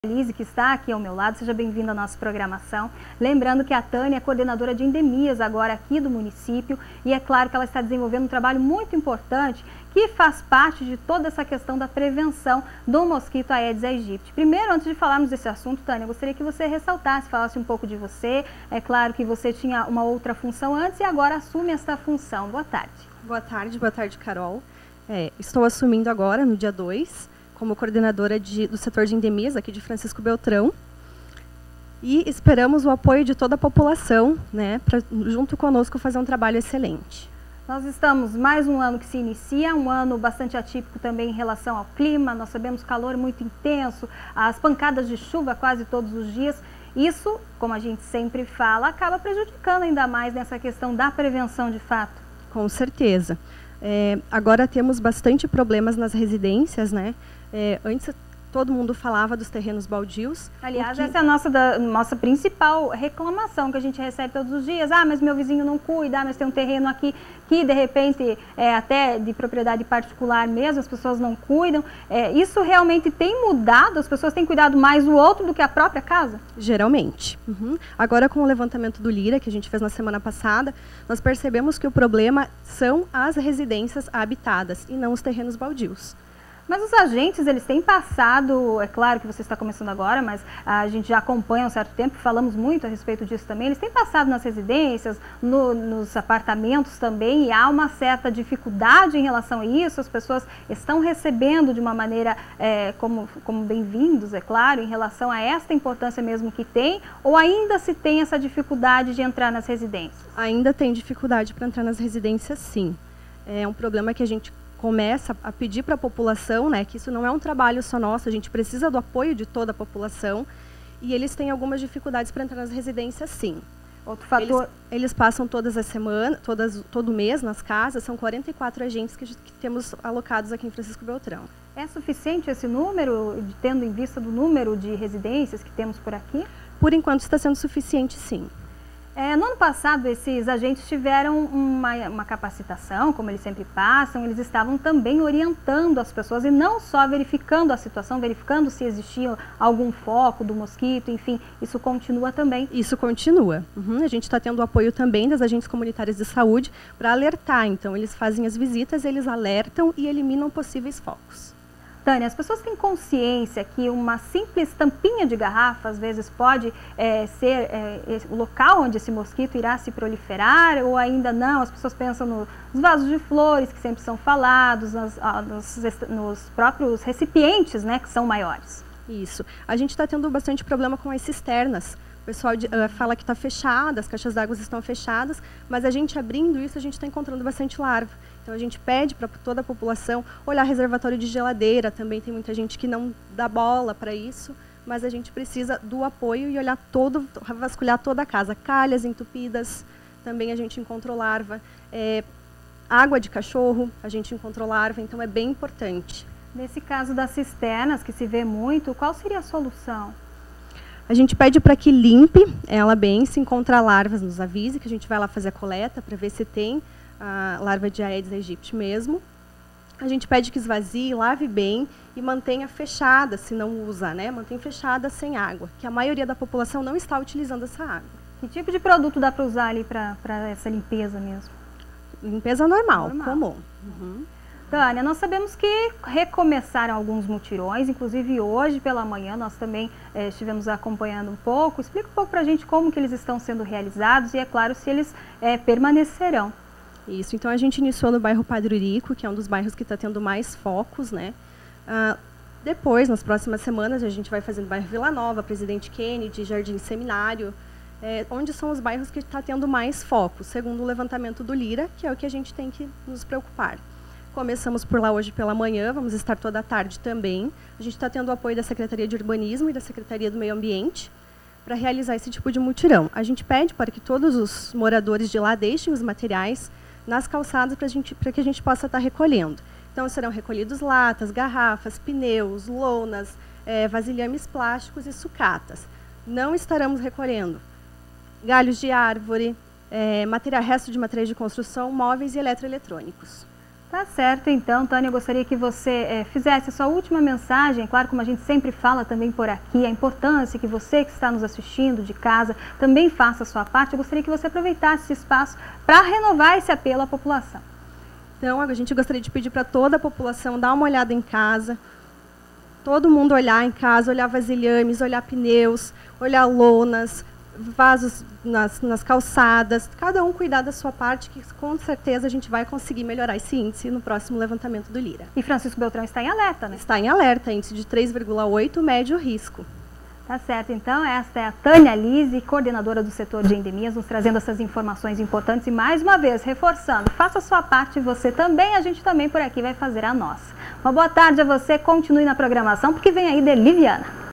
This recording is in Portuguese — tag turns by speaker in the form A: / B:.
A: Lise, que está aqui ao meu lado, seja bem-vinda à nossa programação. Lembrando que a Tânia é coordenadora de endemias agora aqui do município e é claro que ela está desenvolvendo um trabalho muito importante que faz parte de toda essa questão da prevenção do mosquito Aedes aegypti. Primeiro, antes de falarmos desse assunto, Tânia, eu gostaria que você ressaltasse, falasse um pouco de você. É claro que você tinha uma outra função antes e agora assume esta função. Boa tarde.
B: Boa tarde, Carol. Estou assumindo agora, no dia 2, como coordenadora do setor de endemias aqui de Francisco Beltrão. E esperamos o apoio de toda a população, né, para junto conosco fazer um trabalho excelente.
A: Nós estamos mais um ano que se inicia, um ano bastante atípico também em relação ao clima. Nós sabemos calor muito intenso, as pancadas de chuva quase todos os dias. Isso, como a gente sempre fala, acaba prejudicando ainda mais nessa questão da prevenção de fato.
B: Com certeza. Agora temos bastante problemas nas residências, né? Antes todo mundo falava dos terrenos baldios.
A: Aliás, essa é a nossa principal reclamação que a gente recebe todos os dias. Ah, mas meu vizinho não cuida, mas tem um terreno aqui que de repente é até de propriedade particular mesmo, as pessoas não cuidam. Isso realmente tem mudado? As pessoas têm cuidado mais do outro do que a própria casa?
B: Geralmente. Agora com o levantamento do Lira, que a gente fez na semana passada, nós percebemos que o problema são as residências habitadas e não os terrenos baldios.
A: Mas os agentes, eles têm passado, é claro que você está começando agora, mas a gente já acompanha há um certo tempo, falamos muito a respeito disso também, eles têm passado nas residências, nos apartamentos também, e há uma certa dificuldade em relação a isso, as pessoas estão recebendo de uma maneira como bem-vindos, é claro, em relação a esta importância mesmo que tem, ou ainda se tem essa dificuldade de entrar nas residências?
B: Ainda tem dificuldade para entrar nas residências, sim. É um problema que a gente começa a pedir para a população, né, que isso não é um trabalho só nosso, a gente precisa do apoio de toda a população e eles têm algumas dificuldades para entrar nas residências, sim.
A: Outro fator...
B: Eles passam todas as semanas, todo mês nas casas, são 44 agentes que temos alocados aqui em Francisco Beltrão.
A: É suficiente esse número, tendo em vista do número de residências que temos por aqui?
B: Por enquanto está sendo suficiente, sim.
A: No ano passado, esses agentes tiveram uma capacitação, como eles sempre passam, eles estavam também orientando as pessoas e não só verificando a situação, verificando se existia algum foco do mosquito, enfim, isso continua também?
B: Isso continua. A gente está tendo o apoio também das agentes comunitárias de saúde para alertar, então eles fazem as visitas, eles alertam e eliminam possíveis focos.
A: Tânia, as pessoas têm consciência que uma simples tampinha de garrafa, às vezes, pode ser o local onde esse mosquito irá se proliferar, ou ainda não? As pessoas pensam nos vasos de flores, que sempre são falados, nos próprios recipientes, né, que são maiores.
B: Isso. A gente está tendo bastante problema com as cisternas. O pessoal fala que está fechada, as caixas d'água estão fechadas, mas a gente abrindo isso, a gente está encontrando bastante larva. Então a gente pede para toda a população olhar reservatório de geladeira, também tem muita gente que não dá bola para isso, mas a gente precisa do apoio e olhar vasculhar toda a casa. Calhas entupidas, também a gente encontrou larva. Água de cachorro, a gente encontrou larva, então é bem importante.
A: Nesse caso das cisternas, que se vê muito, qual seria a solução?
B: A gente pede para que limpe ela bem, se encontrar larvas, nos avise, que a gente vai lá fazer a coleta para ver se tem a larva de Aedes aegypti mesmo. A gente pede que esvazie, lave bem e mantenha fechada, se não usa, né? Mantenha fechada sem água, que a maioria da população não está utilizando essa água.
A: Que tipo de produto dá para usar ali para essa limpeza mesmo?
B: Limpeza normal. Comum.
A: Tânia, nós sabemos que recomeçaram alguns mutirões, inclusive hoje pela manhã nós também estivemos acompanhando um pouco. Explica um pouco para a gente como que eles estão sendo realizados e, é claro, se eles permanecerão.
B: Isso, então a gente iniciou no bairro Padre Eurico, que é um dos bairros que está tendo mais focos, né? Depois, nas próximas semanas, a gente vai fazendo bairro Vila Nova, Presidente Kennedy, Jardim Seminário, onde são os bairros que está tendo mais focos, segundo o levantamento do Lira, que é o que a gente tem que nos preocupar. Começamos por lá hoje pela manhã, vamos estar toda a tarde também. A gente está tendo o apoio da Secretaria de Urbanismo e da Secretaria do Meio Ambiente para realizar esse tipo de mutirão. A gente pede para que todos os moradores de lá deixem os materiais nas calçadas para que a gente possa estar recolhendo. Então serão recolhidos latas, garrafas, pneus, lonas, vasilhames plásticos e sucatas. Não estaremos recolhendo galhos de árvore, resto de materiais de construção, móveis e eletroeletrônicos.
A: Tá certo, então, Tânia, eu gostaria que você fizesse a sua última mensagem, claro, como a gente sempre fala também por aqui, a importância que você que está nos assistindo de casa também faça a sua parte. Eu gostaria que você aproveitasse esse espaço para renovar esse apelo à população.
B: Então, a gente gostaria de pedir para toda a população dar uma olhada em casa, todo mundo olhar em casa, olhar vasilhames, olhar pneus, olhar lonas, vasos nas calçadas, cada um cuidar da sua parte, que com certeza a gente vai conseguir melhorar esse índice no próximo levantamento do Lira.
A: E Francisco Beltrão está em alerta, né?
B: Está em alerta, índice de 3,8, médio risco.
A: Tá certo, então esta é a Tânia Lise, coordenadora do setor de endemias, nos trazendo essas informações importantes e mais uma vez, reforçando, faça a sua parte, você também, a gente também por aqui vai fazer a nossa. Uma boa tarde a você, continue na programação, porque vem aí Deliviana.